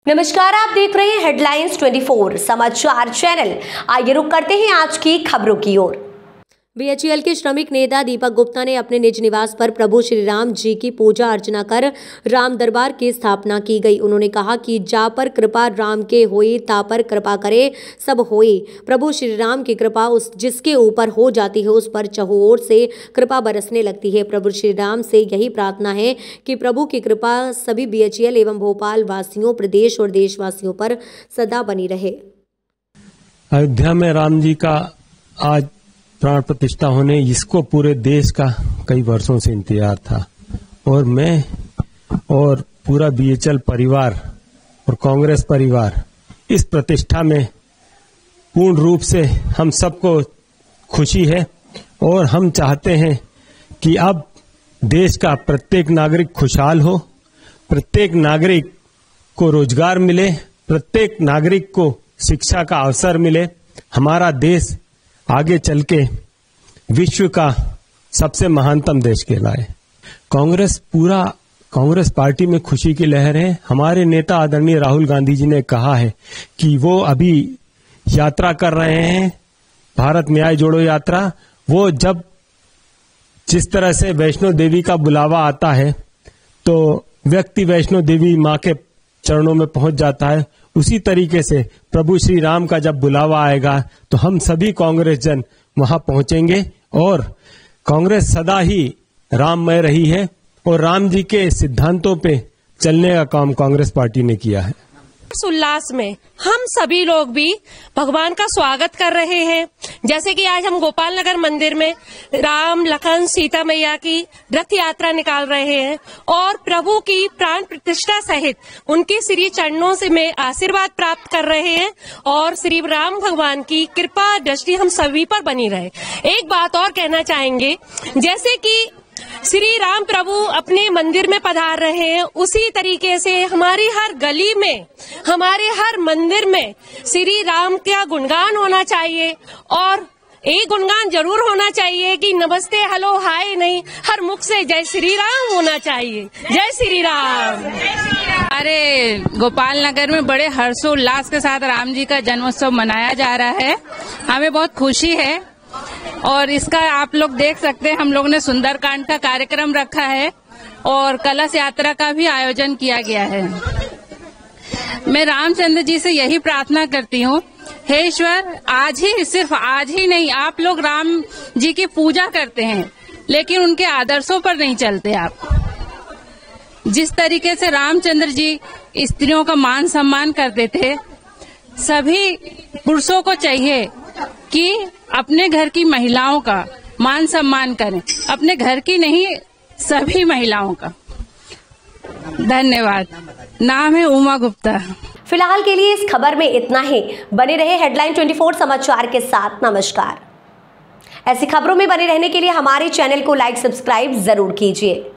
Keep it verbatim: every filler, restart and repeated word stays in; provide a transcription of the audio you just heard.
नमस्कार, आप देख रहे हैं हेडलाइंस चौबीस समाचार चैनल। आइए रुक करते हैं आज की खबरों की ओर। बीएचईएल के श्रमिक नेता दीपक गुप्ता ने अपने निज निवास पर प्रभु श्री राम जी की पूजा अर्चना कर राम दरबार की स्थापना की गई। उन्होंने कहा कि जा पर कृपा राम के होई ता पर कृपा करे सब होई। प्रभु श्री राम की कृपा उस जिसके ऊपर हो जाती है उस पर चहुओर से कृपा बरसने लगती है। प्रभु श्री राम से यही प्रार्थना है कि प्रभु की कृपा सभी बीएचईएल एवं भोपाल वासियों, प्रदेश और देशवासियों पर सदा बनी रहे। अयोध्या में राम जी का आज प्राण प्रतिष्ठा होने, इसको पूरे देश का कई वर्षों से इंतजार था और मैं और पूरा बीएचईएल परिवार और कांग्रेस परिवार इस प्रतिष्ठा में पूर्ण रूप से हम सबको खुशी है और हम चाहते हैं कि अब देश का प्रत्येक नागरिक खुशहाल हो, प्रत्येक नागरिक को रोजगार मिले, प्रत्येक नागरिक को शिक्षा का अवसर मिले, हमारा देश आगे चल के विश्व का सबसे महानतम देश कहलाए। कांग्रेस पूरा कांग्रेस पार्टी में खुशी की लहर है। हमारे नेता आदरणीय राहुल गांधी जी ने कहा है कि वो अभी यात्रा कर रहे हैं, भारत न्याय जोड़ो यात्रा। वो जब जिस तरह से वैष्णो देवी का बुलावा आता है तो व्यक्ति वैष्णो देवी मां के चरणों में पहुंच जाता है, उसी तरीके से प्रभु श्री राम का जब बुलावा आएगा तो हम सभी कांग्रेस जन वहां पहुंचेंगे और कांग्रेस सदा ही राममय रही है और राम जी के सिद्धांतों पे चलने का काम कांग्रेस पार्टी ने किया है। उल्लास में हम सभी लोग भी भगवान का स्वागत कर रहे हैं। जैसे कि आज हम गोपाल नगर मंदिर में राम, लखन, सीता मैया की रथ यात्रा निकाल रहे हैं और प्रभु की प्राण प्रतिष्ठा सहित उनके श्री चरणों से में आशीर्वाद प्राप्त कर रहे हैं और श्री राम भगवान की कृपा दृष्टि हम सभी पर बनी रहे। एक बात और कहना चाहेंगे, जैसे कि श्री राम प्रभु अपने मंदिर में पधार रहे हैं, उसी तरीके से हमारी हर गली में, हमारे हर मंदिर में श्री राम का गुणगान होना चाहिए और एक गुणगान जरूर होना चाहिए कि नमस्ते, हेलो, हाय नहीं, हर मुख से जय श्री राम होना चाहिए। जय श्री राम। अरे गोपाल नगर में बड़े हर्षोल्लास के साथ राम जी का जन्मोत्सव मनाया जा रहा है। हमें बहुत खुशी है और इसका आप लोग देख सकते हैं, हम लोग ने सुंदरकांड का कार्यक्रम रखा है और कलश यात्रा का भी आयोजन किया गया है। मैं रामचंद्र जी से यही प्रार्थना करती हूँ, हे ईश्वर, आज ही, सिर्फ आज ही नहीं, आप लोग राम जी की पूजा करते हैं लेकिन उनके आदर्शों पर नहीं चलते। आप जिस तरीके से रामचंद्र जी स्त्रियों का मान सम्मान करते थे, सभी पुरुषों को चाहिए कि अपने घर की महिलाओं का मान सम्मान करें, अपने घर की नहीं, सभी महिलाओं का। धन्यवाद। नाम है उमा गुप्ता। फिलहाल के लिए इस खबर में इतना ही। बने रहे हेडलाइन चौबीस समाचार के साथ। नमस्कार। ऐसी खबरों में बने रहने के लिए हमारे चैनल को लाइक, सब्सक्राइब जरूर कीजिए।